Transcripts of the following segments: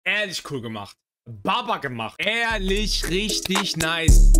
Ehrlich cool gemacht. Baba gemacht. Ehrlich richtig nice.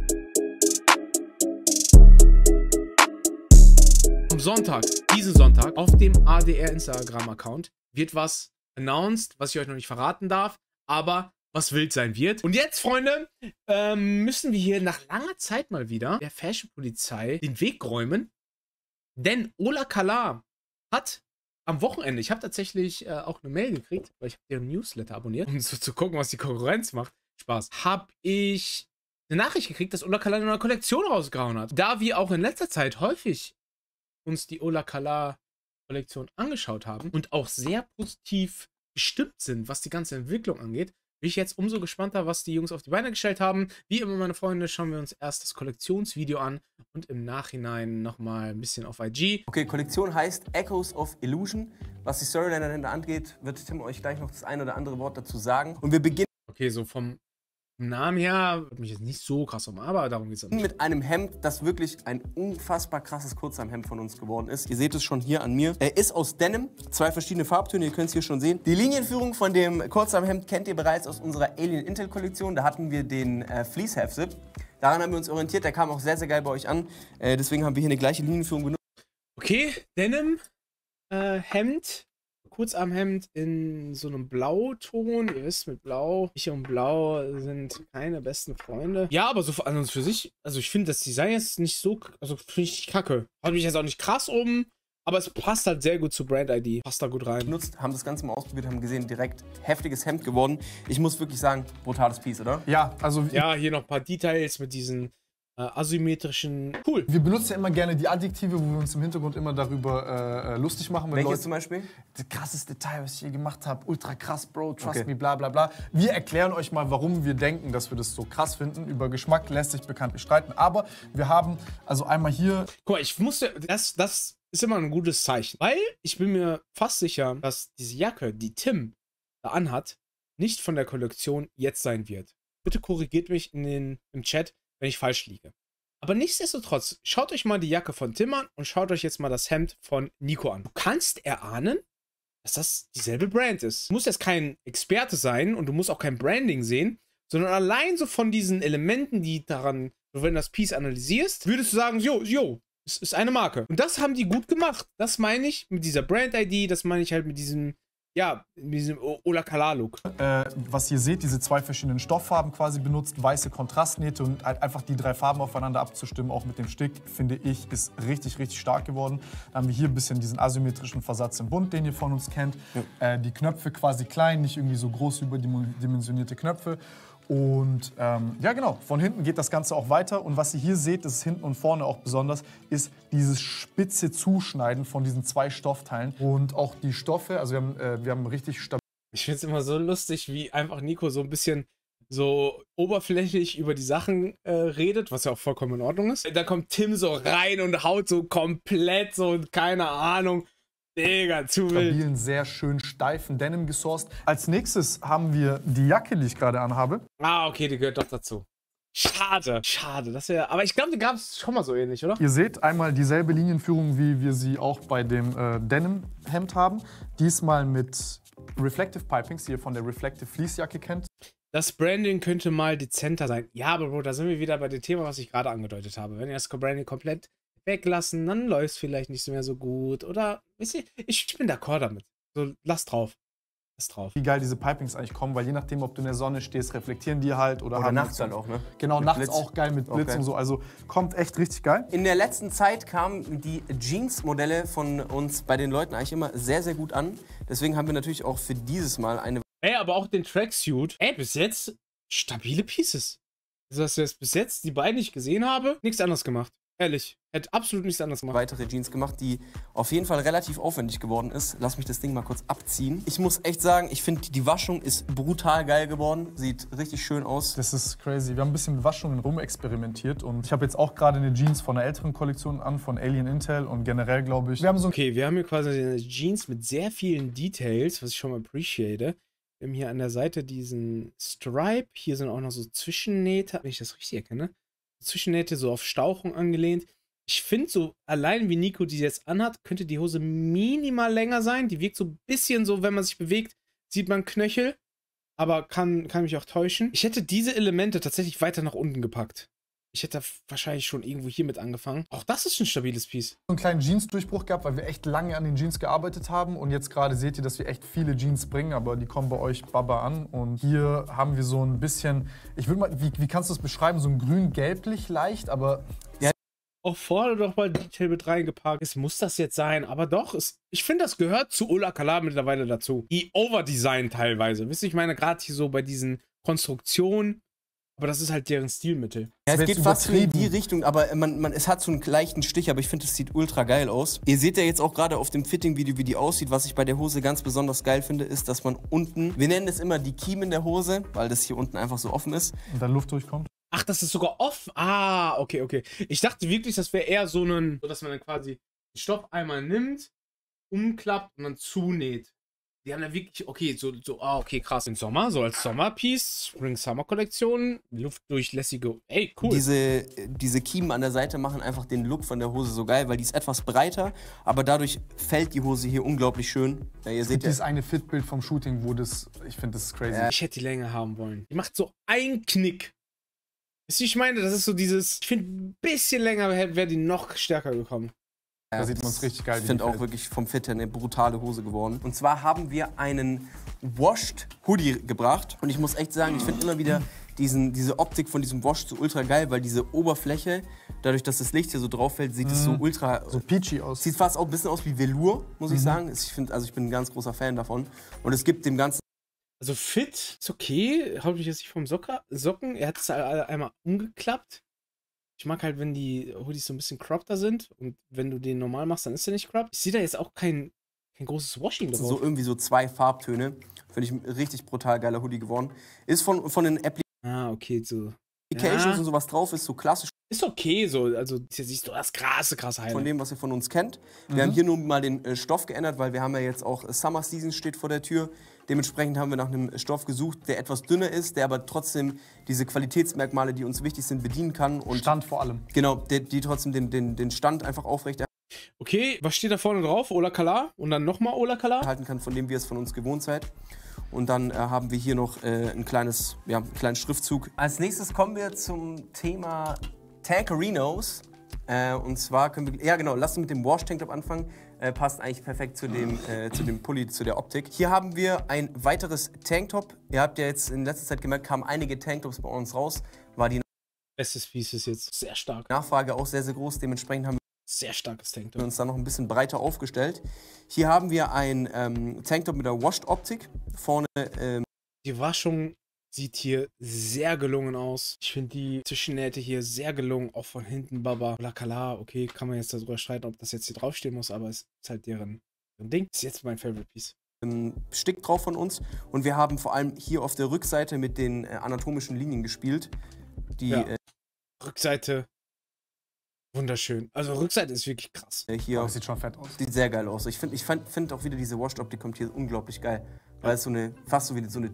Am Sonntag, diesen Sonntag, auf dem ADR Instagram-Account wird was announced, was ich euch noch nicht verraten darf, aber was wild sein wird. Und jetzt, Freunde, müssen wir hier nach langer Zeit mal wieder der Fashion-Polizei den Weg räumen. Denn Ola Kala hat am Wochenende, ich habe tatsächlich auch eine Mail gekriegt, weil ich habe deren Newsletter abonniert, um so zu gucken, was die Konkurrenz macht. Spaß. Habe ich eine Nachricht gekriegt, dass Ola Kala eine neue Kollektion rausgehauen hat. Da wir auch in letzter Zeit häufig uns die Ola Kala Kollektion angeschaut haben und auch sehr positiv gestimmt sind, was die ganze Entwicklung angeht, bin ich jetzt umso gespannter, was die Jungs auf die Beine gestellt haben. Wie immer, meine Freunde, schauen wir uns erst das Kollektionsvideo an und im Nachhinein nochmal ein bisschen auf IG. Okay, Kollektion heißt Echoes of Illusion. Was die Storyline dahinter angeht, wird Tim euch gleich noch das ein oder andere Wort dazu sagen. Und wir beginnen Okay, so vom Namen her, wird mich jetzt nicht so krass um, aber darum geht es nicht. mit einem Hemd, das wirklich ein unfassbar krasses Kurzarmhemd von uns geworden ist. Ihr seht es schon hier an mir. Er ist aus Denim, 2 verschiedene Farbtöne, ihr könnt es hier schon sehen. Die Linienführung von dem Kurzarmhemd kennt ihr bereits aus unserer Alien Intel Kollektion. Da hatten wir den Fleece Half Zip. Daran haben wir uns orientiert, der kam auch sehr, sehr geil bei euch an. Deswegen haben wir hier eine gleiche Linienführung benutzt. Okay, Denim, Hemd, Kurzarmhemd in so einem Blauton. Ihr wisst, mit Blau. Ich und Blau sind keine besten Freunde. Ja, aber so an und für sich, also ich finde das Design jetzt nicht so, also finde ich nicht kacke. Hat mich jetzt auch nicht krass aber es passt halt sehr gut zu Brand ID. Passt da gut rein. Benutzt, haben das Ganze mal ausprobiert, haben gesehen, direkt heftiges Hemd geworden. Ich muss wirklich sagen, brutales Piece, oder? Ja, also Ja, hier noch ein paar Details mit diesen asymmetrischen. Cool. wir benutzen ja immer gerne die Adjektive, wo wir uns im Hintergrund immer darüber lustig machen. Wenn Welches Leute, zum Beispiel? das krasseste Detail, was ich hier gemacht habe, ultra krass, Bro, trust Okay. me, bla bla bla. Wir erklären euch mal, warum wir denken, dass wir das so krass finden. Über Geschmack lässt sich bekanntlich streiten, aber wir haben also einmal hier... Guck mal, ich musste, das ist immer ein gutes Zeichen. Weil ich bin mir fast sicher, dass diese Jacke, die Tim da anhat, nicht von der Kollektion jetzt sein wird. Bitte korrigiert mich im Chat, wenn ich falsch liege. Aber nichtsdestotrotz, schaut euch mal die Jacke von Tim an und schaut euch jetzt mal das Hemd von Nico an. Du kannst erahnen, dass das dieselbe Brand ist. Du musst jetzt kein Experte sein und du musst auch kein Branding sehen, sondern allein so von diesen Elementen, die daran, wenn du das Piece analysierst, würdest du sagen, jo, es ist eine Marke. Und das haben die gut gemacht. Das meine ich mit dieser Brand-ID, das meine ich halt mit diesem, ja, mit diesem Ola Kala-Look. was ihr seht, diese 2 verschiedenen Stofffarben quasi benutzt, weiße Kontrastnähte und halt einfach die 3 Farben aufeinander abzustimmen, auch mit dem Stick, finde ich, ist richtig, richtig stark geworden. Dann haben wir hier ein bisschen diesen asymmetrischen Versatz im Bund, den ihr von uns kennt. Ja. Die Knöpfe quasi klein, nicht irgendwie so groß überdimensionierte Knöpfe. Und ja genau, von hinten geht das Ganze auch weiter. Und was ihr hier seht, das ist hinten und vorne auch besonders, ist dieses spitze Zuschneiden von diesen 2 Stoffteilen. Und auch die Stoffe, also wir haben richtig stabil. Ich finde es immer so lustig, wie einfach Nico so ein bisschen so oberflächlich über die Sachen redet, was ja auch vollkommen in Ordnung ist. Da kommt Tim so rein und haut so komplett so, keine Ahnung, Digga, zu wild. Stabilen, sehr schön steifen Denim gesourced. Als nächstes haben wir die Jacke, die ich gerade anhabe. Ah, okay, die gehört doch dazu. Schade, das wäre. Aber ich glaube, die gab es schon mal so ähnlich, oder? Ihr seht einmal dieselbe Linienführung, wie wir sie auch bei dem Denim-Hemd haben. Diesmal mit Reflective Pipings, die ihr von der Reflective Fleece Jacke kennt. Das Branding könnte mal dezenter sein. Ja, aber Bro, da sind wir wieder bei dem Thema, was ich gerade angedeutet habe. Wenn ihr das Branding komplett weglassen, dann läuft es vielleicht nicht mehr so gut. Oder, wisst ihr, ich bin d'accord damit. So, lass drauf. Wie geil diese Pipings eigentlich kommen, weil je nachdem, ob du in der Sonne stehst, reflektieren die halt. Oder nachts halt auch, ne? Genau, Mit nachts Blitz. auch geil mit Blitz Okay. und so. Also kommt echt richtig geil. In der letzten Zeit kamen die Jeans-Modelle von uns bei den Leuten eigentlich immer sehr, sehr gut an. Deswegen haben wir natürlich auch für dieses Mal eine... Ey, aber auch den Tracksuit. Ey, bis jetzt stabile Pieces. Also, dass ich bis jetzt die beiden nicht gesehen habe, nichts anderes gemacht. Ehrlich. Hätte absolut nichts anderes gemacht. weitere Jeans gemacht, die auf jeden Fall relativ aufwendig geworden ist. Lass mich das Ding mal kurz abziehen. Ich muss echt sagen, ich finde, die Waschung ist brutal geil geworden. Sieht richtig schön aus. Das ist crazy. Wir haben ein bisschen mit Waschungen rumexperimentiert und ich habe jetzt auch gerade eine Jeans von einer älteren Kollektion an, von Alien Intel und generell glaube ich, wir haben so Okay, wir haben hier quasi eine Jeans mit sehr vielen Details, was ich schon mal appreciate. Wir haben hier an der Seite diesen Stripe. Hier sind auch noch so Zwischennähte, wenn ich das richtig erkenne. Zwischennähte so auf Stauchung angelehnt. Ich finde so, allein wie Nico die jetzt anhat, könnte die Hose minimal länger sein. Die wirkt so ein bisschen so, wenn man sich bewegt, sieht man Knöchel. aber kann mich auch täuschen. Ich hätte diese Elemente tatsächlich weiter nach unten gepackt. Ich hätte wahrscheinlich schon irgendwo hier mit angefangen. Auch das ist ein stabiles Piece. Einen kleinen Jeans-Durchbruch gehabt, weil wir echt lange an den Jeans gearbeitet haben. Und jetzt gerade seht ihr, dass wir echt viele Jeans bringen, aber die kommen bei euch Baba an. Und hier haben wir so ein bisschen, ich würde mal, wie kannst du das beschreiben? So ein grün-gelblich leicht, aber... Auch vorne doch mal Detail mit reingepackt. Es muss das jetzt sein, aber doch, ich finde, das gehört zu Ola Kala mittlerweile dazu. Die Overdesign teilweise. Wisst ihr, ich meine, gerade hier so bei diesen Konstruktionen, aber das ist halt deren Stilmittel. Ja, es geht fast in die Richtung, aber es hat so einen leichten Stich, aber ich finde, es sieht ultra geil aus. Ihr seht ja jetzt auch gerade auf dem Fitting-Video, wie die aussieht. Was ich bei der Hose ganz besonders geil finde, ist, dass man unten, wir nennen es immer die Kiemen der Hose, weil das hier unten einfach so offen ist. Und dann Luft durchkommt. Ach, das ist sogar offen. Ah, okay. Ich dachte wirklich, das wäre eher so dass man dann quasi den Stoff einmal nimmt, umklappt und dann zunäht. Die haben da wirklich, okay, okay, krass. Im Sommer, so als Sommerpiece, Spring-Summer-Kollektion, luftdurchlässige, ey, cool. Diese Kiemen an der Seite machen einfach den Look von der Hose so geil, weil die ist etwas breiter, aber dadurch fällt die Hose hier unglaublich schön. Ja, ihr seht ja. Dieses eine Fitbild vom Shooting, wo das, ich finde, das ist crazy. Ich hätte die Länge haben wollen. Die macht so einen Knick. Wisst ihr, ich meine, das ist so dieses, ich finde, ein bisschen länger wäre die noch stärker gekommen. Da sieht man es richtig geil. Ich finde auch wirklich vom Fit her eine brutale Hose geworden. Und zwar haben wir einen Washed Hoodie gebracht. Und ich muss echt sagen, ich finde immer wieder diese Optik von diesem Wash so ultra geil, weil diese Oberfläche, dadurch, dass das Licht hier so drauf fällt, sieht es so ultra... So peachy aus. Sieht fast auch ein bisschen aus wie Velour, muss ich sagen. Ich bin ein ganz großer Fan davon. Und es gibt dem Ganzen... Also Fit ist okay, haut mich jetzt nicht vom Socken. Er hat es einmal umgeklappt. Ich mag halt, wenn die Hoodies so ein bisschen croppter sind und wenn du den normal machst, dann ist der nicht cropped. Ich sehe da jetzt auch kein großes Washing drauf. So irgendwie so 2 Farbtöne. Finde ich ein richtig brutal geiler Hoodie geworden. Ist von den okay, so. Applications und sowas drauf, ist so klassisch. Ist okay so, also hier siehst du das krasse Highlight. Von dem, was ihr von uns kennt. Wir haben hier nur mal den Stoff geändert, weil wir haben ja jetzt auch Summer Season steht vor der Tür. Dementsprechend haben wir nach einem Stoff gesucht, der etwas dünner ist, der aber trotzdem diese Qualitätsmerkmale, die uns wichtig sind, bedienen kann. Und Stand vor allem. Genau, die trotzdem den Stand einfach aufrecht okay, was steht da vorne drauf? Ola Kala und dann nochmal Ola Kala? Halten kann, von dem wir es von uns gewohnt seid. Und dann haben wir hier noch einen kleinen Schriftzug. Als nächstes kommen wir zum Thema Tankerinos. Und zwar können wir, ja genau, lass uns mit dem Wash Tanktop anfangen. Passt eigentlich perfekt zu dem Pulli, zu der Optik. Hier haben wir ein weiteres Tanktop. Ihr habt ja jetzt in letzter Zeit gemerkt, kamen einige Tanktops bei uns raus. War die Bestes Piece ist jetzt sehr stark. Nachfrage auch sehr, sehr groß. Dementsprechend haben wir sehr starkes Tanktop. uns dann noch ein bisschen breiter aufgestellt. Hier haben wir ein Tanktop mit der Washed-Optik. Vorne die Waschung sieht hier sehr gelungen aus. Ich finde die Zwischennähte hier sehr gelungen. Auch von hinten Baba. Ola Kala, okay, kann man jetzt darüber streiten, ob das jetzt hier draufstehen muss, aber es ist halt deren Ding. Ist jetzt mein Favorite Piece. Stick drauf von uns. Und wir haben vor allem hier auf der Rückseite mit den anatomischen Linien gespielt. Die Rückseite wunderschön. Also Rückseite ist wirklich krass. Hier das sieht schon fett aus. Sieht sehr geil aus. Ich finde auch wieder diese Washed-Optik kommt hier unglaublich geil. Weil es fast so wie so eine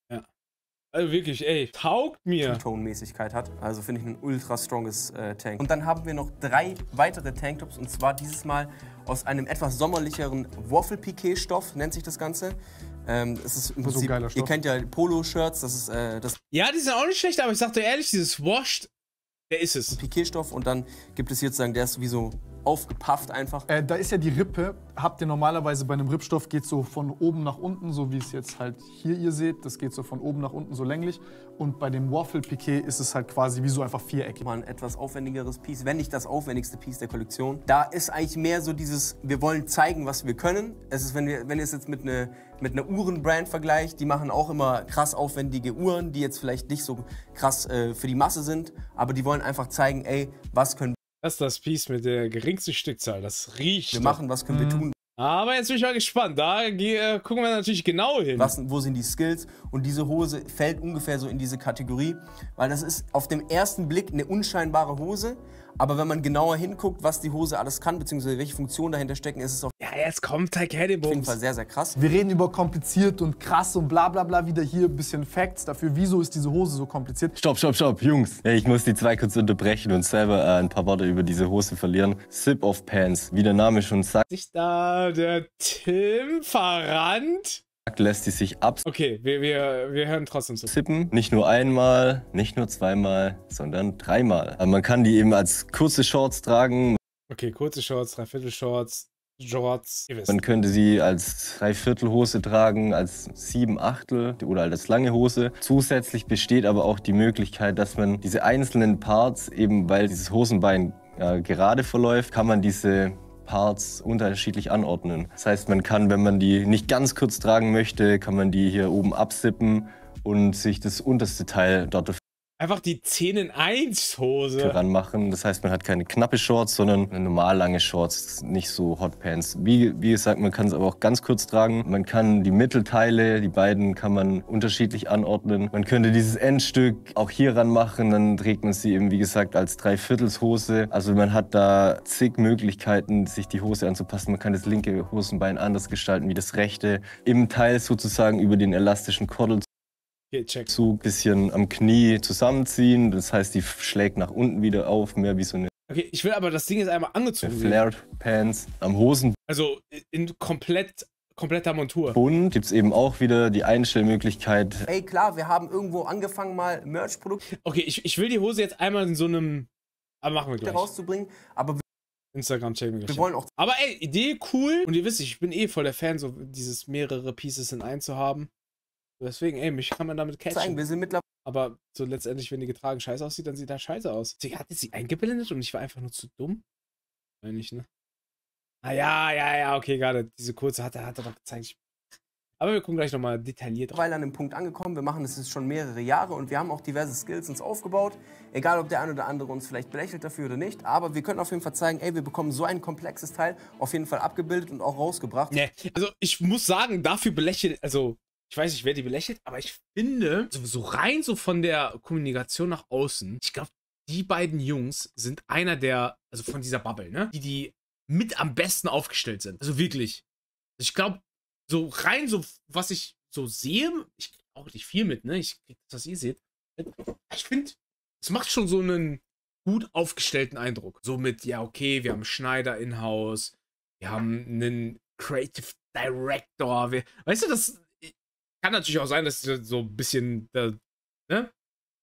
Also wirklich, ey, taugt mir. Two-Tone-Mäßigkeit hat. Also finde ich ein ultra stronges Tank. Und dann haben wir noch 3 weitere Tanktops. Und zwar dieses Mal aus einem etwas sommerlicheren Waffle-Piqué-Stoff, nennt sich das Ganze. Es ist im Prinzip, geiler Stoff. Ihr kennt ja Polo-Shirts, das ist Ja, die sind auch nicht schlecht, aber ich sag dir ehrlich, dieses Washed, der ist es. Piqué-Stoff. Und dann gibt es hier sozusagen, der ist wie so aufgepafft einfach. Da ist ja die Rippe, habt ihr normalerweise bei einem Rippstoff, geht so von oben nach unten, so wie es jetzt halt hier ihr seht, das geht so von oben nach unten so länglich. Und bei dem Waffle-Piqué ist es halt quasi wie so einfach viereckig. Mal ein etwas aufwendigeres Piece, wenn nicht das aufwendigste Piece der Kollektion. Da ist eigentlich mehr so dieses, wir wollen zeigen, was wir können. Es ist, wenn ihr es jetzt mit einer Uhrenbrand vergleicht, die machen auch immer krass aufwendige Uhren, die jetzt vielleicht nicht so krass für die Masse sind, aber die wollen einfach zeigen, ey, was können Das ist das Piece mit der geringsten Stückzahl. Das riecht. wir machen, was können wir tun, Aber jetzt bin ich mal gespannt. Da gucken wir natürlich genau hin. wo sind die Skills. Und diese Hose fällt ungefähr so in diese Kategorie, weil das ist auf den ersten Blick eine unscheinbare Hose. Aber wenn man genauer hinguckt, was die Hose alles kann, beziehungsweise welche Funktionen dahinter stecken, ist es auf Ja, jetzt kommt jeden Taekwondo-Bums. Fall sehr, sehr krass. Wir reden über kompliziert und krass und bla bla bla, wieder hier ein bisschen Facts dafür, wieso ist diese Hose so kompliziert. Stopp, Jungs. Ich muss die 2 kurz unterbrechen und selber ein paar Worte über diese Hose verlieren. Zip-Off Pants, wie der Name schon sagt, Sich da der Tim verrannt. lässt die sich Okay, wir hören trotzdem zu. absippen. Nicht nur einmal, nicht nur zweimal, sondern dreimal. Aber man kann die eben als kurze Shorts tragen. Okay, kurze Shorts, Dreiviertel-Shorts, Jorts, ihr wisst. Man könnte sie als Dreiviertelhose tragen, als 7/8 oder als lange Hose. Zusätzlich besteht aber auch die Möglichkeit, dass man diese einzelnen Parts, eben weil dieses Hosenbein gerade verläuft, kann man diese Parts unterschiedlich anordnen. Das heißt, man kann, wenn man die nicht ganz kurz tragen möchte, kann man die hier oben absippen und sich das unterste Teil dort Einfach die 10-in-1-Hose. ranmachen. Das heißt, man hat keine knappe Shorts, sondern eine normal lange Shorts, nicht so Hotpants. Wie gesagt, man kann es aber auch ganz kurz tragen. Man kann die Mittelteile, die beiden kann man unterschiedlich anordnen. Man könnte dieses Endstück auch hier ranmachen, dann trägt man sie eben, wie gesagt, als Dreiviertelshose. Also man hat da zig Möglichkeiten, sich die Hose anzupassen. Man kann das linke Hosenbein anders gestalten wie das rechte. Im Teil sozusagen über den elastischen Kordel Okay, check. ein bisschen am Knie zusammenziehen. Das heißt, die schlägt nach unten wieder auf, mehr wie so eine Okay, ich will aber das Ding jetzt einmal angezogen sehen. Flared Pants. Am Hosenbund Also in kompletter Montur. gibt es eben auch wieder die Einstellmöglichkeit. Ey, klar, wir haben irgendwo angefangen, mal Merch-Produkte Okay, ich will die Hose jetzt einmal in so einem... Aber machen wir gleich. rauszubringen, aber Instagram checken wir wir gleich. wollen auch Aber ey, Idee cool. Und ihr wisst, ich bin eh voll der Fan, so dieses mehrere Pieces in einen zu haben. Deswegen, ey, mich kann man damit zeigen, catchen. wir sind mittlerweile Aber so letztendlich, wenn die getragen scheiße aussieht, dann sieht das scheiße aus. Sie hatte sie eingeblendet und ich war einfach nur zu dumm? Nein, nicht, ne? Ah ja, okay, gerade. Diese kurze hat er doch gezeigt. Aber wir gucken gleich nochmal detailliert drauf. an einem Punkt angekommen. Wir machen das jetzt schon mehrere Jahre und wir haben auch diverse Skills uns aufgebaut. Egal, ob der ein oder andere uns vielleicht belächelt dafür oder nicht. Aber wir können auf jeden Fall zeigen, ey, wir bekommen so ein komplexes Teil auf jeden Fall abgebildet und auch rausgebracht. Nee, also ich muss sagen, dafür belächelt, also ich weiß nicht, wer die belächelt, aber ich finde, so rein so von der Kommunikation nach außen, ich glaube, die beiden Jungs sind einer der, also von dieser Bubble, ne, die mit am besten aufgestellt sind. Also wirklich. Ich glaube, so rein so, was ich so sehe, ich kriege auch nicht viel mit, ne, ich kriege das, was ihr seht. Ich finde, es macht schon so einen gut aufgestellten Eindruck. So mit, ja, okay, wir haben Schneider in-house, wir haben einen Creative Director, weißt du, das kann natürlich auch sein, dass sie so ein bisschen ne,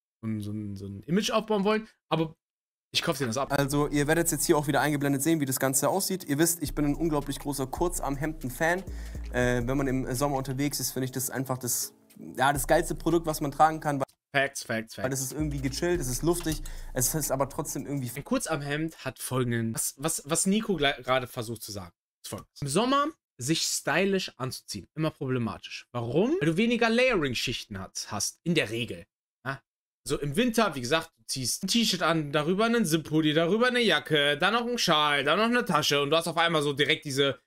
so ein Image aufbauen wollen, aber ich kaufe denen das ab. Also ihr werdet jetzt hier auch wieder eingeblendet sehen, wie das Ganze aussieht. Ihr wisst, ich bin ein unglaublich großer Kurzarmhemden-Fan. Wenn man im Sommer unterwegs ist, finde ich das einfach das geilste Produkt, was man tragen kann. Facts. Weil das ist irgendwie gechillt, es ist luftig, es ist aber trotzdem irgendwie... Ein Kurzarmhemd hat folgenden, was Nico gerade versucht zu sagen. Ist folgendes. Im Sommer sich stylisch anzuziehen, immer problematisch. Warum? Weil du weniger Layering-Schichten hast, in der Regel. Ja? So im Winter, wie gesagt, du ziehst ein T-Shirt an, darüber einen Zip-Hoodie, darüber eine Jacke, dann noch ein Schal, dann noch eine Tasche und du hast auf einmal so direkt diese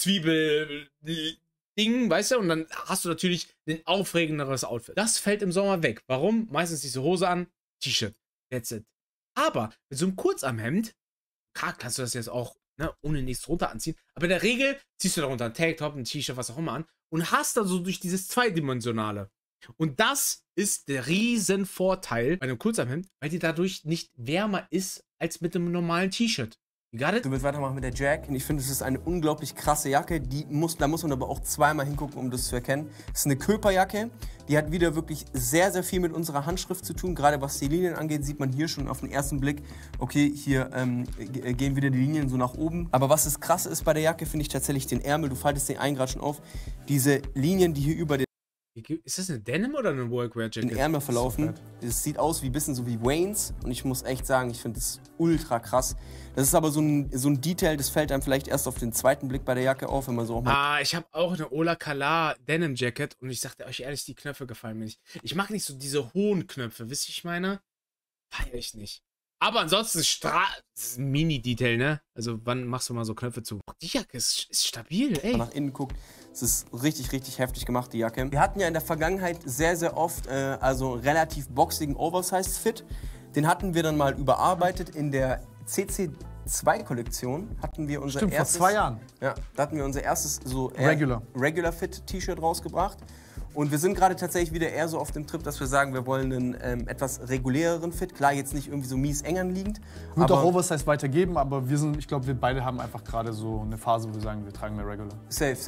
Zwiebel-Ding, weißt du? Und dann hast du natürlich ein aufregenderes Outfit. Das fällt im Sommer weg. Warum? Meistens diese Hose an, T-Shirt, that's it. Aber mit so einem Kurzarmhemd, klar kannst du das jetzt auch, ne, ohne nichts drunter anziehen. Aber in der Regel ziehst du darunter ein Tanktop, ein T-Shirt, was auch immer an und hast dann so durch dieses Zweidimensionale. Und das ist der riesen Vorteil bei einem Kurzarmhemd, weil die dadurch nicht wärmer ist als mit einem normalen T-Shirt. You got it? Du willst weitermachen mit der Jack und ich finde, es ist eine unglaublich krasse Jacke. Da muss man aber auch zweimal hingucken, um das zu erkennen. Es ist eine Köperjacke, die hat wieder wirklich sehr, sehr viel mit unserer Handschrift zu tun. Gerade was die Linien angeht, sieht man hier schon auf den ersten Blick, okay, hier gehen wieder die Linien so nach oben. Aber was das Krasse ist bei der Jacke, finde ich tatsächlich den Ärmel. Du faltest den einen gerade schon auf. Diese Linien, die hier über den Ist das eine Denim oder eine Workwear-Jacket? Ärmel verlaufen. Es sieht aus wie ein bisschen so wie Waynes und ich muss echt sagen, ich finde es ultra krass. Das ist aber so ein Detail, das fällt einem vielleicht erst auf den zweiten Blick bei der Jacke auf, wenn man so auch mal... Ich habe auch eine Ola Kala Denim Jacket und ich sagte euch ehrlich, die Knöpfe gefallen mir nicht. Ich mag nicht so diese hohen Knöpfe, wisst ihr, ich meine? Feier ich nicht. Aber ansonsten das ist ein Mini-Detail, ne? Also wann machst du mal so Knöpfe zu? Die Jacke ist stabil, ey. nach innen guckt, es ist richtig, richtig heftig gemacht, die Jacke. Wir hatten ja in der Vergangenheit sehr, sehr oft also relativ boxigen Oversized-Fit. Den hatten wir dann mal überarbeitet in der CC2-Kollektion. Hatten wir unser erstes... vor 2 Jahren. Ja, da hatten wir unser erstes so Regular Fit T-Shirt rausgebracht. Und wir sind gerade tatsächlich wieder eher so auf dem Trip, dass wir sagen, wir wollen einen etwas reguläreren Fit. Klar, jetzt nicht irgendwie so mies eng anliegend. Wird auch Oversize weitergeben, aber ich glaube, wir beide haben einfach gerade so eine Phase, wo wir sagen, wir tragen mehr Regular. Safe.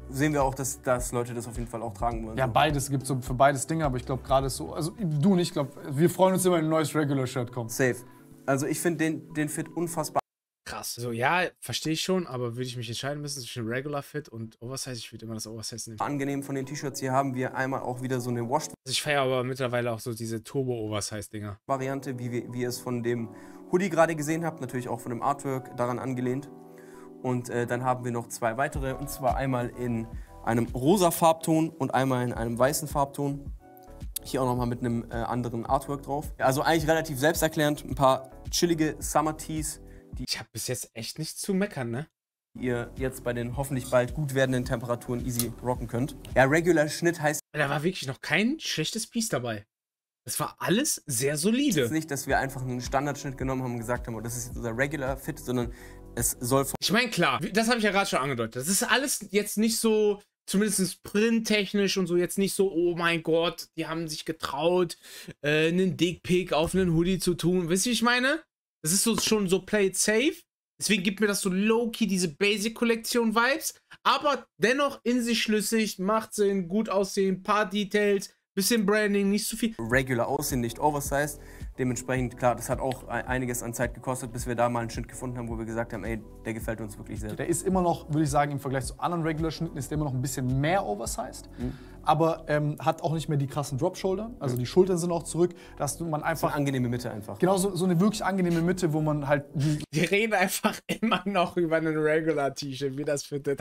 sehen wir auch, dass Leute das auf jeden Fall auch tragen wollen. Ja, so. beides gibt so für beides Dinge, aber ich glaube gerade so, also du und ich glaube, wir freuen uns immer, wenn ein neues Regular-Shirt kommt. Safe. Also ich finde den Fit unfassbar Krass. So, ja, verstehe ich schon, aber würde ich mich entscheiden müssen zwischen Regular Fit und Oversize, ich würde immer das Oversize nehmen. angenehm von den T-Shirts. Hier haben wir einmal auch wieder so eine Also ich feiere aber mittlerweile auch so diese Turbo-Oversize-Dinger. Wasch-Variante, wie ihr es von dem Hoodie gerade gesehen habt, natürlich auch von dem Artwork daran angelehnt. Und dann haben wir noch 2 weitere, und zwar einmal in einem rosa Farbton und einmal in einem weißen Farbton. Hier auch nochmal mit einem anderen Artwork drauf. Also eigentlich relativ selbsterklärend, ein paar chillige Summer Tees, Ich habe bis jetzt echt nichts zu meckern, ne? die ihr jetzt bei den hoffentlich bald gut werdenden Temperaturen easy rocken könnt. Ja, Regular Schnitt heißt Da war wirklich noch kein schlechtes Piece dabei. Das war alles sehr solide. jetzt nicht, dass wir einfach einen Standardschnitt genommen haben und gesagt haben, oh, das ist jetzt unser Regular Fit, sondern es soll von Ich meine, klar, das habe ich ja gerade schon angedeutet. Das ist alles jetzt nicht so, zumindest printtechnisch und so, jetzt nicht so, oh mein Gott, die haben sich getraut, einen Dickpick auf einen Hoodie zu tun. Wisst ihr, wie ich meine? Das ist so schon so play it safe. Deswegen gibt mir das so low-key diese Basic-Kollektion-Vibes. Aber dennoch in sich schlüssig, macht Sinn, gut aussehen, paar Details, bisschen Branding, nicht zu viel. regular aussehen, nicht oversized. Dementsprechend, klar, das hat auch einiges an Zeit gekostet, bis wir da mal einen Schnitt gefunden haben, wo wir gesagt haben, ey, der gefällt uns wirklich sehr. Der ist immer noch, würde ich sagen, im Vergleich zu anderen Regular-Schnitten ist der immer noch ein bisschen mehr oversized. Aber hat auch nicht mehr die krassen Drop-Shoulder. Also die Schultern sind auch zurück, dass man So eine einfach, angenehme Mitte einfach. genau so eine wirklich angenehme Mitte, wo man halt die Wir reden einfach immer noch über einen Regular-T-Shirt, wie das fittet.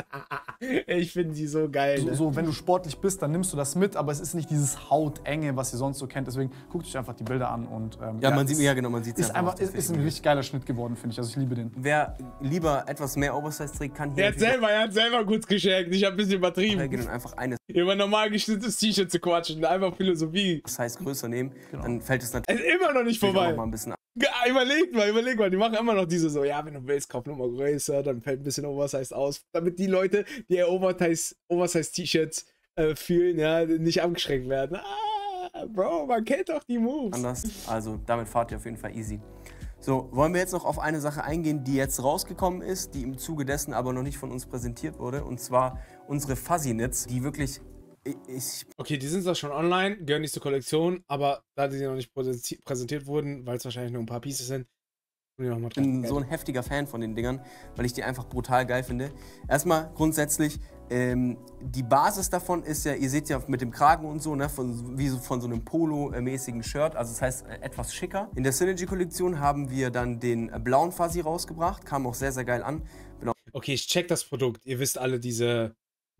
Ich finde die so geil. Ne? so, wenn du sportlich bist, dann nimmst du das mit, aber es ist nicht dieses Hautenge, was ihr sonst so kennt. Deswegen guckt euch einfach die Bilder an und Ja, man sieht, ist, ja genau, man sieht es ist einfach ist ein richtig geiler Schnitt geworden, finde ich. Also ich liebe den. Wer lieber etwas mehr Oversize trägt, kann hier Er hat selber kurz geschenkt. Ich habe ein bisschen übertrieben. gehen und einfach eine Über normal geschnittenes T-Shirt zu quatschen. Einfach Philosophie. Size größer nehmen, dann fällt es natürlich Es ist immer noch nicht auch vorbei. noch mal ein bisschen ab. Ja, überleg mal. Die machen immer noch diese so, ja, wenn du willst, kauf Nummer größer, dann fällt ein bisschen Oversized aus. Damit die Leute, die eher Oversized-T-Shirts fühlen, ja, nicht abgeschreckt werden. Bro, man kennt doch die Moves. Anders. Also damit fahrt ihr auf jeden Fall easy. So, wollen wir jetzt noch auf eine Sache eingehen, die jetzt rausgekommen ist, die im Zuge dessen aber noch nicht von uns präsentiert wurde. Und zwar unsere Fuzzy Knits, die wirklich... Okay, die sind zwar schon online, gehören nicht zur Kollektion, aber da die noch nicht präsentiert wurden, weil es wahrscheinlich nur ein paar Pieces sind, tun die noch mal Ich bin dran. so ein heftiger Fan von den Dingern, weil ich die einfach brutal geil finde. Erstmal grundsätzlich, die Basis davon ist ja, ihr seht ja mit dem Kragen und so, ne, wie so von so einem Polo-mäßigen Shirt, also das heißt etwas schicker. In der Synergy-Kollektion haben wir dann den blauen Fuzzy rausgebracht, kam auch sehr, sehr geil an. Okay, ich check das Produkt. Ihr wisst alle, diese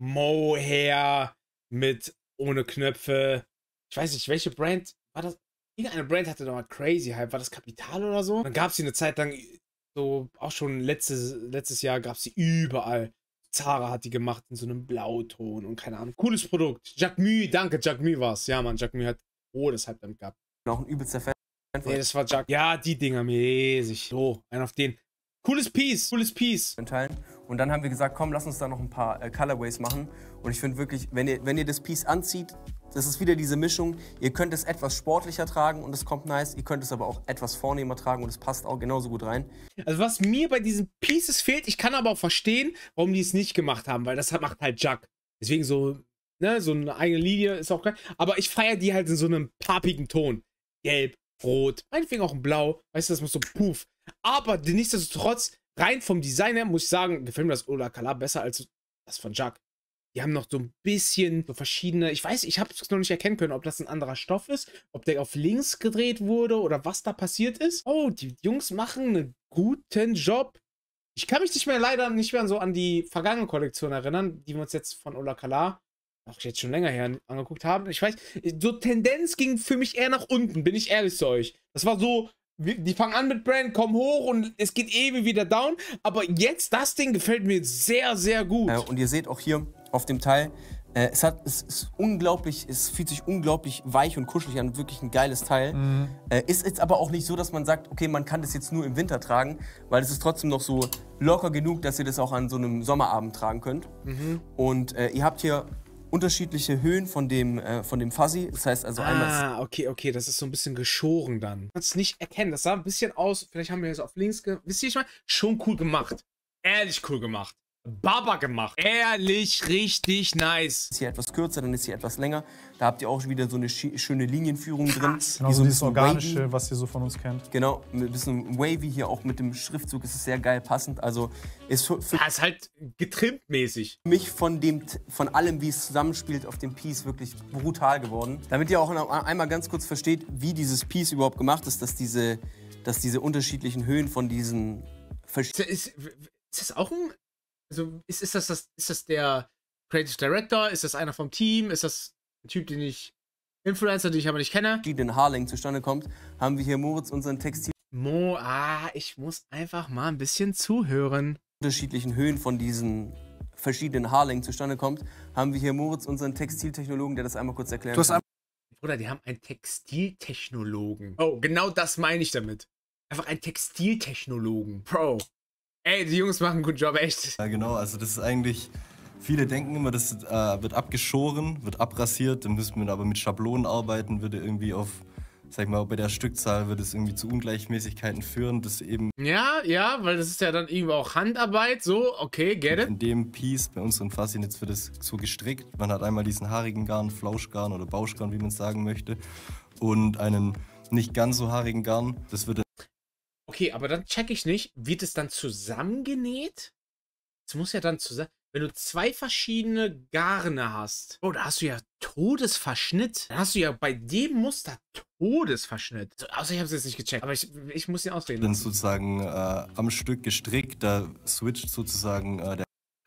Mohair mit ohne Knöpfe. Ich weiß nicht, welche Brand war das? Irgendeine Brand hatte da mal Crazy Hype. War das Kapital oder so? Dann gab es sie eine Zeit lang, so auch schon letztes Jahr gab es sie überall. Zara hat die gemacht in so einem Blauton und keine Ahnung. Cooles Produkt. Jacquemus, danke, Jacquemus war's. Ja, Mann, Jacquemus hat das Hype damit gehabt. Auch ein übelster Fan von Nee, das war Jacquemus. Ja, die Dinger mäßig. So, ein auf den. Cooles Piece. den Teilen. Und dann haben wir gesagt, komm, lass uns da noch ein paar Colorways machen. Und ich finde wirklich, wenn ihr das Piece anzieht, das ist wieder diese Mischung. Ihr könnt es etwas sportlicher tragen und es kommt nice. Ihr könnt es aber auch etwas vornehmer tragen und es passt auch genauso gut rein. Also was mir bei diesen Pieces fehlt, ich kann aber auch verstehen, warum die es nicht gemacht haben, weil das macht halt Jack. Deswegen so, ne, so eine eigene Linie ist auch geil. Aber ich feiere die halt in so einem papigen Ton. Gelb, rot, meinetwegen auch ein Blau. Weißt du, das muss so puff. Aber nichtsdestotrotz, rein vom Design her, muss ich sagen, gefällt mir das Ola Kala besser als das von Jack. Die haben noch so ein bisschen so verschiedene, ich weiß, ich habe es noch nicht erkennen können, ob das ein anderer Stoff ist, ob der auf links gedreht wurde oder was da passiert ist. Oh, die Jungs machen einen guten Job. Ich kann mich leider nicht mehr so an die vergangene Kollektion erinnern, die wir uns jetzt von Ola Kala auch jetzt schon länger her angeguckt haben. Ich weiß, so Tendenz ging für mich eher nach unten, bin ich ehrlich zu euch. Das war so, die fangen an mit Brand, kommen hoch und es geht ewig wieder down. Aber jetzt, das Ding gefällt mir sehr, sehr gut. Und ihr seht auch hier auf dem Teil, es ist unglaublich, es fühlt sich unglaublich weich und kuschelig an, wirklich ein geiles Teil. Ist jetzt aber auch nicht so, dass man sagt, okay, man kann das jetzt nur im Winter tragen, weil es ist trotzdem noch so locker genug, dass ihr das auch an so einem Sommerabend tragen könnt. Und ihr habt hier unterschiedliche Höhen von dem Fuzzy. Das heißt also einmal... Okay, das ist so ein bisschen geschoren dann. Du kannst es nicht erkennen, das sah ein bisschen aus, vielleicht haben wir es auf links, wisst ihr, ich meine, schon cool gemacht. Ehrlich cool gemacht. Baba gemacht. Ehrlich, richtig nice. Ist hier etwas kürzer, dann ist hier etwas länger. Da habt ihr auch wieder so eine schöne Linienführung drin. Genau, so dieses Organische, was ihr so von uns kennt. Genau, ein bisschen wavy hier auch mit dem Schriftzug. Ist es sehr geil passend. Also ist für Ist halt getrimmt mäßig. mich von allem, wie es zusammenspielt, auf dem Piece wirklich brutal geworden. Damit ihr auch noch einmal ganz kurz versteht, wie dieses Piece überhaupt gemacht ist, dass diese unterschiedlichen Höhen von diesen Ist das auch ein... Also ist das der Creative Director? Ist das einer vom Team? Ist das ein Typ, Influencer, den ich aber nicht kenne? verschiedenen Haarlängen zustande kommt, haben wir hier Moritz unseren Textil Ich muss einfach mal ein bisschen zuhören. unterschiedlichen Höhen von diesen verschiedenen Haarlängen zustande kommt, haben wir hier Moritz unseren Textiltechnologen, der das einmal kurz erklären kann. Bruder, die haben einen Textiltechnologen. Oh, genau das meine ich damit. Einfach einen Textiltechnologen. Bro. Ey, die Jungs machen einen guten Job, echt. Ja, genau, also das ist eigentlich, viele denken immer, das wird abgeschoren, wird abrasiert, dann müssen wir aber mit Schablonen arbeiten, würde irgendwie sag ich mal, bei der Stückzahl wird es irgendwie zu Ungleichmäßigkeiten führen, das eben Ja, weil das ist ja dann irgendwie auch Handarbeit, so, okay, get it. in dem Piece, bei unseren Fasien, jetzt wird es so gestrickt. Man hat einmal diesen haarigen Garn, Flauschgarn oder Bauschgarn, wie man es sagen möchte, und einen nicht ganz so haarigen Garn, das wird Okay, aber dann check ich nicht, wird es dann zusammengenäht? Es muss ja dann zusammen... Wenn du zwei verschiedene Garne hast, da hast du ja Todesverschnitt. Dann hast du ja bei dem Muster Todesverschnitt. Also, außer ich habe es jetzt nicht gecheckt, aber ich muss den ausreden. dann sozusagen am Stück gestrickt, da switcht sozusagen der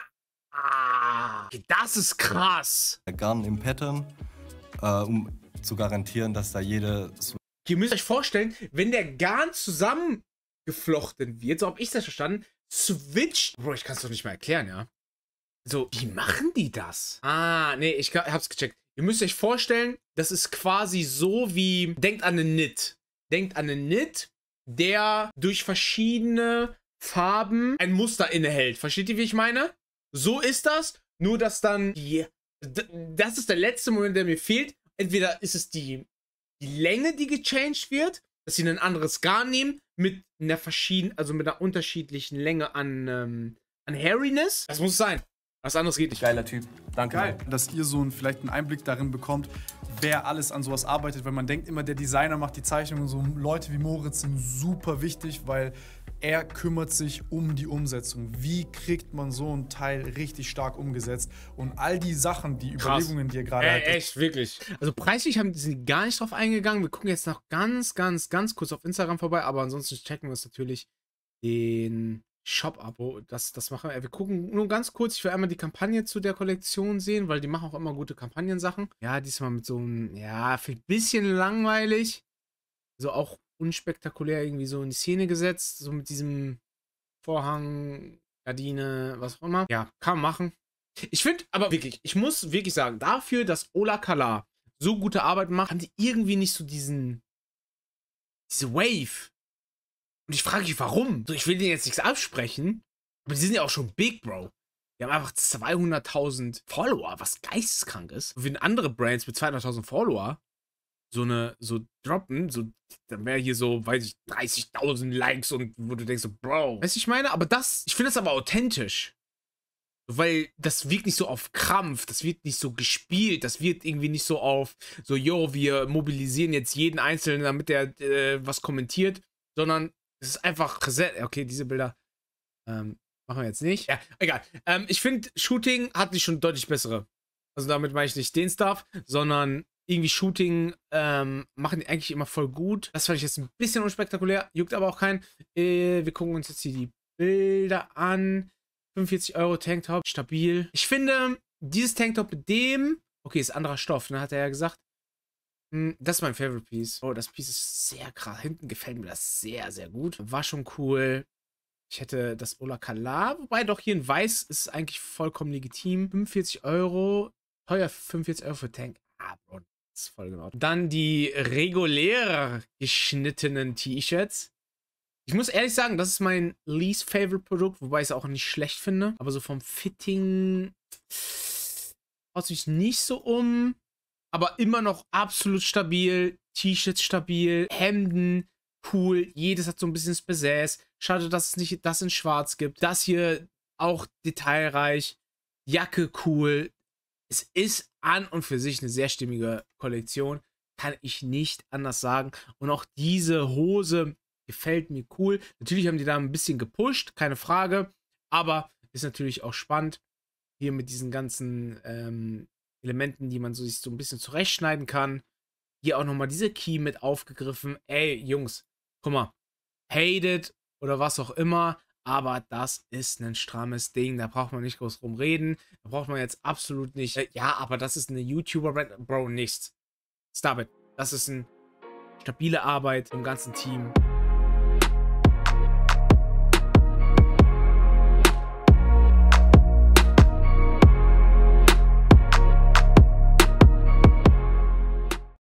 Das ist krass. Garn im Pattern, um zu garantieren, dass da jeder Ihr müsst euch vorstellen, wenn der Garn zusammengeflochten wird, so habe ich das verstanden, switcht. Bro, ich kann es doch nicht mal erklären, ja. So, wie machen die das? Nee, ich hab's gecheckt. Ihr müsst euch vorstellen, das ist quasi so wie, denkt an einen Knit. Denkt an einen Knit, der durch verschiedene Farben ein Muster innehält. Versteht ihr, wie ich meine? So ist das, nur dass dann das ist der letzte Moment, der mir fehlt. Entweder ist es die Länge, die gechanged wird, dass sie ein anderes Garn nehmen mit einer unterschiedlichen Länge an Hairiness. Das muss es sein. Was anderes geht nicht. Geiler Typ. Danke. Geil, dass ihr so vielleicht einen Einblick darin bekommt, wer alles an sowas arbeitet, weil man denkt immer, der Designer macht die Zeichnung und so. Leute wie Moritz sind super wichtig, weil er kümmert sich um die Umsetzung. Wie kriegt man so ein Teil richtig stark umgesetzt? Und all die Sachen, die Überlegungen, die ihr gerade hattet. Echt, wirklich. Also preislich sind die gar nicht drauf eingegangen. Wir gucken jetzt noch ganz kurz auf Instagram vorbei, aber ansonsten checken wir uns natürlich den Shop-Abo. Das machen wir. Wir gucken nur ganz kurz. Ich will einmal die Kampagne zu der Kollektion sehen, weil die machen auch immer gute Kampagnensachen. Ja, diesmal mit so einem, ja, ein bisschen langweilig. So auch unspektakulär irgendwie so in die Szene gesetzt. So mit diesem Vorhang, Gardine, was auch immer. Ja, kann man machen. Ich finde, aber wirklich, ich muss wirklich sagen, dafür, dass Ola Kala so gute Arbeit macht, haben die irgendwie nicht so diese Wave. Und ich frage mich, warum? So, ich will denen jetzt nichts absprechen, aber die sind ja auch schon big, Bro. Die haben einfach 200.000 Follower, was geisteskrank ist. Und wenn andere Brands mit 200.000 Follower so droppen, dann wäre hier so, weiß ich, 30.000 Likes und wo du denkst so, Bro. Weißt du, ich meine? Aber ich finde das aber authentisch. Weil das wirkt nicht so auf Krampf, das wird nicht so gespielt, das wird irgendwie nicht so auf, so, yo, wir mobilisieren jetzt jeden Einzelnen, damit der was kommentiert, sondern es ist einfach präsent. Okay, diese Bilder machen wir jetzt nicht. Ja, egal. Ich finde, Shooting hat nicht schon deutlich bessere. Also damit meine ich nicht den Stuff, sondern irgendwie Shooting machen die eigentlich immer voll gut. Das fand ich jetzt ein bisschen unspektakulär, juckt aber auch keinen. Wir gucken uns jetzt hier die Bilder an. 45 € Tanktop, stabil. Ich finde, dieses Tanktop mit dem, okay, ist anderer Stoff, ne, hat er ja gesagt. Das ist mein Favorite Piece. Oh, das Piece ist sehr krass. Hinten gefällt mir das sehr, sehr gut. War schon cool. Ich hätte das Ola Kala, wobei doch hier in Weiß ist eigentlich vollkommen legitim. 45 €, teuer 45 € für Tank. Bro, das ist voll genau. Dann die regulär geschnittenen T-Shirts. Ich muss ehrlich sagen, das ist mein least favorite Produkt, wobei ich es auch nicht schlecht finde. Aber so vom Fitting haut sich nicht so um. Aber immer noch absolut stabil. T-Shirts stabil. Hemden cool. Jedes hat so ein bisschen das Besäß. Schade, dass es nicht das in schwarz gibt. Das hier auch detailreich, Jacke cool. Es ist an und für sich eine sehr stimmige Kollektion, kann ich nicht anders sagen. Und auch diese Hose gefällt mir cool. Natürlich haben die da ein bisschen gepusht, keine Frage, aber ist natürlich auch spannend, hier mit diesen ganzen Elementen, die man sich so ein bisschen zurechtschneiden kann. Hier auch nochmal diese Key mit aufgegriffen. Ey, Jungs, guck mal, hate it oder was auch immer, aber das ist ein strammes Ding, da braucht man nicht groß rumreden, da braucht man jetzt absolut nicht, ja, aber das ist eine YouTuber-Brand, Bro, nichts. Stop it. Das ist eine stabile Arbeit im ganzen Team.